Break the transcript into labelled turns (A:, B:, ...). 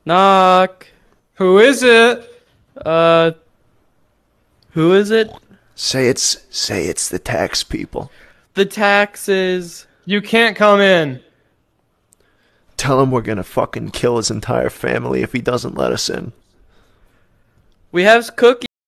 A: Knock.
B: Who is it?
A: Who is it?
C: Say it's the tax people.
A: The taxes.
B: You can't come in.
C: Tell him we're gonna fucking kill his entire family if he doesn't let us in.
A: We have cookies.